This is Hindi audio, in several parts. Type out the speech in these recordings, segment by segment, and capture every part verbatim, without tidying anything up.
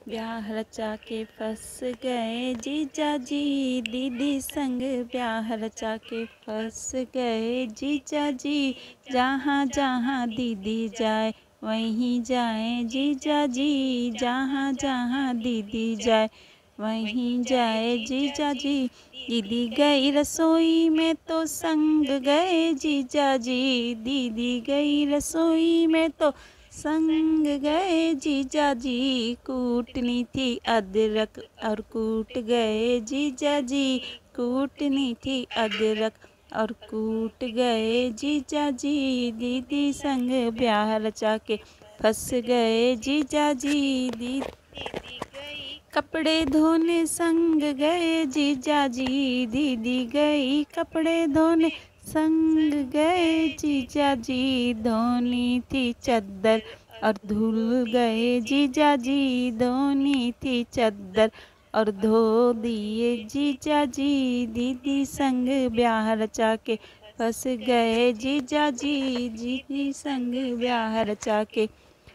ब्याह रचा के फंस गए जीजा जी, दीदी संग ब्याह रचा के फंस गए जीजा जी। जहाँ जहाँ दीदी जाए वहीं जाए जीजा जी, जहाँ जहाँ दीदी जाए वहीं जाए जीजा जी। दीदी गई रसोई में तो संग गए जीजा जी, दीदी गई रसोई में तो संग गए जीजा जी। कूटनी थी अदरक और कूट गए जीजा जी, कूटनी थी अदरक और कूट गए जीजा जी। दीदी संग ब्याह रचा के फंस गए जीजा जी, दीदी गई कपड़े धोने संग गए जीजा जी, दीदी गई कपड़े धोने संग गए जीजा जी। धोनी थी चद्दर और धुल गए जीजा जी, धोनी थी चद्दर और धो दिए जीजा जी। दीदी संग ब्याह रचा के फंस गए जीजा जी, दीदी संग ब्याह रचा के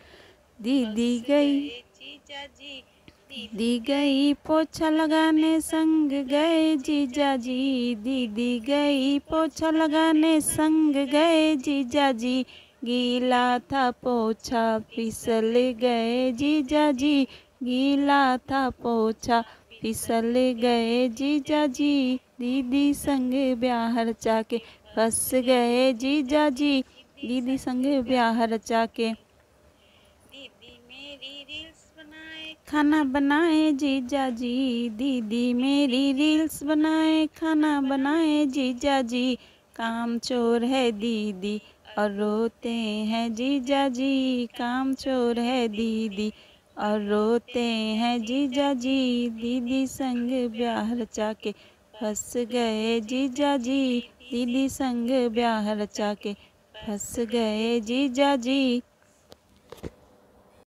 दीदी गई जीजा जी। दीदी गई पोछा लगाने संग गए जीजा जी, दीदी गई पोछा लगाने संग गए जीजा जी। गीला था पोछा फिसल गए जीजा जी, गीला था पोछा फिसल गए जीजा जी। दीदी संग ब्याह रचा के फंस गए जीजा जी, दीदी संग ब्याह रचा के। दीदी मेरी रील्स बनाए खाना बनाए जीजा जी, दीदी मेरी रील्स बनाए खाना बनाए जीजा जी। काम चोर है दीदी और रोते हैं जीजा जी, काम चोर है दीदी और रोते हैं जीजा जी। दीदी संग ब्याह रचा के फंस गए जीजा जी, दीदी संग ब्याह रचा के फंस गए जीजा जी।